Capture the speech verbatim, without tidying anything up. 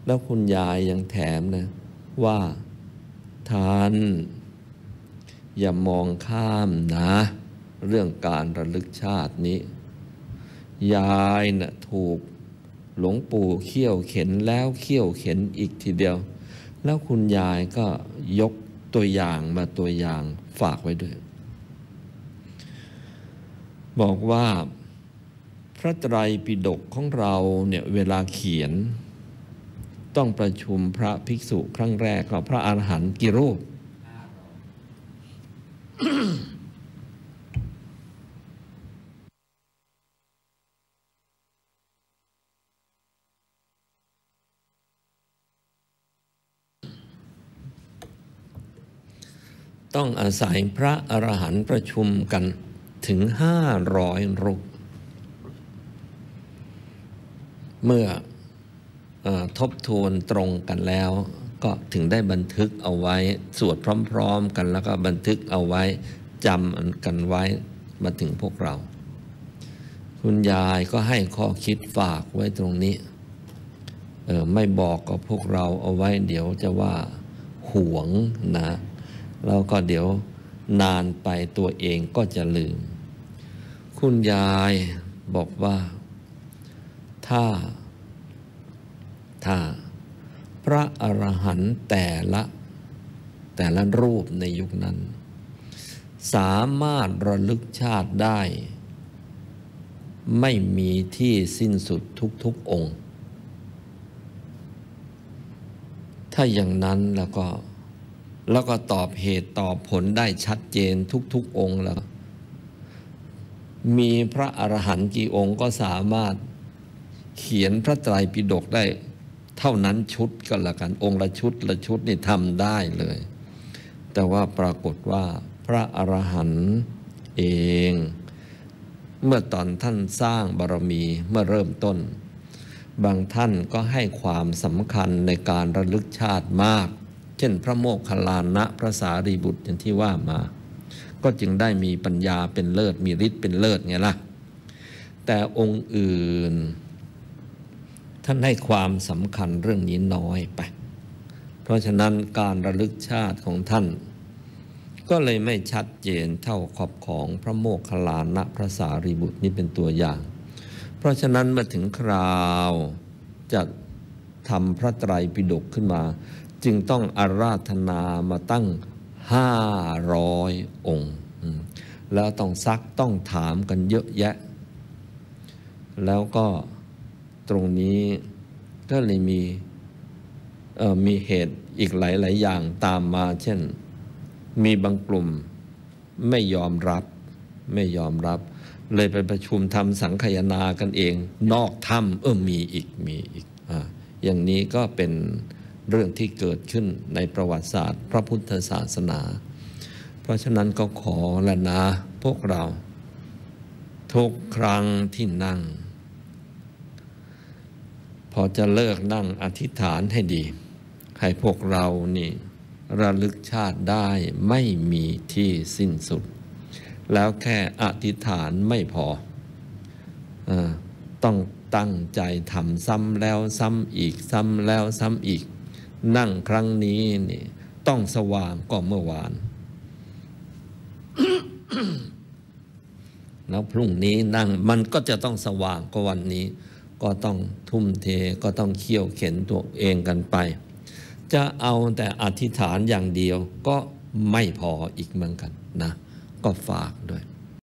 แล้วคุณยายยังแถมนะว่าท่านอย่ามองข้ามนะเรื่องการระลึกชาตินี้ยายน่ะถูกหลวงปู่เขี่ยวเข็นแล้วเขี่ยวเข็นอีกทีเดียวแล้วคุณยายก็ยกตัวอย่างมาตัวอย่างฝากไว้ด้วยบอกว่าพระไตรปิฎกของเราเนี่ยเวลาเขียนต้องประชุมพระภิกษุครั้งแรกกับพระอรหันต์กี่รูป ต้องอาศัยพระอรหันต์ประชุมกันถึงห้าร้อยรูปเมื่ออทบทวนตรงกันแล้วก็ถึงได้บันทึกเอาไว้สวดพร้อมๆกันแล้วก็บันทึกเอาไว้จำกันไว้มาถึงพวกเราคุณยายก็ให้ข้อคิดฝากไว้ตรงนี้เออไม่บอกกับพวกเราเอาไว้เดี๋ยวจะว่าหวงนะแล้วก็เดี๋ยวนานไปตัวเองก็จะลืมคุณยายบอกว่าถ้าถ้าพระอรหันต์แต่ละแต่ละรูปในยุคนั้นสามารถระลึกชาติได้ไม่มีที่สิ้นสุดทุกๆองค์ถ้าอย่างนั้นแล้วก็แล้วก็ตอบเหตุตอบผลได้ชัดเจนทุกๆองค์แล้วมีพระอรหันต์กี่องค์ก็สามารถเขียนพระไตรปิฎกได้เท่านั้นชุดก็แล้วกันองค์ละชุดละชุดนี่ทำได้เลยแต่ว่าปรากฏว่าพระอรหันต์เองเมื่อตอนท่านสร้างบารมีเมื่อเริ่มต้นบางท่านก็ให้ความสำคัญในการระลึกชาติมากเช่นพระโมคคัลลานะพระสารีบุตรอย่างที่ว่ามาก็จึงได้มีปัญญาเป็นเลิศมีฤทธิ์เป็นเลิศไงล่ะแต่องค์อื่นท่านให้ความสำคัญเรื่องนี้น้อยไปเพราะฉะนั้นการระลึกชาติของท่านก็เลยไม่ชัดเจนเท่าขอบของพระโมคคัลลานะพระสารีบุตรนี่เป็นตัวอย่างเพราะฉะนั้นมาถึงคราวจะทำพระไตรปิฎกขึ้นมาจึงต้องอาราธนามาตั้งห้าร้อยองค์แล้วต้องซักต้องถามกันเยอะแยะแล้วก็ตรงนี้ก็เลยมีเอ่อมีเหตุอีกหลายๆอย่างตามมาเช่นมีบางกลุ่มไม่ยอมรับไม่ยอมรับเลยไปประชุมทำสังคายนากันเองนอกถ้ำเออมีอีกมีอีกอ่าอย่างนี้ก็เป็นเรื่องที่เกิดขึ้นในประวัติศาสตร์พระพุทธศาสนาเพราะฉะนั้นก็ขอละนะพวกเราทุกครั้งที่นั่งพอจะเลิกนั่งอธิษฐานให้ดีให้พวกเรานี่ระลึกชาติได้ไม่มีที่สิ้นสุดแล้วแค่อธิษฐานไม่พอเอ่อต้องตั้งใจทำซ้ำแล้วซ้ำอีกซ้ำแล้วซ้ำอีกนั่งครั้งนี้นี่ต้องสว่างกว่าเมื่อวาน แล้วพรุ่งนี้นั่งมันก็จะต้องสว่างกว่าวันนี้ก็ต้องทุ่มเทก็ต้องเขี่ยวเข็นตัวเองกันไปจะเอาแต่อธิษฐานอย่างเดียวก็ไม่พออีกเหมือนกันนะก็ฝากด้วย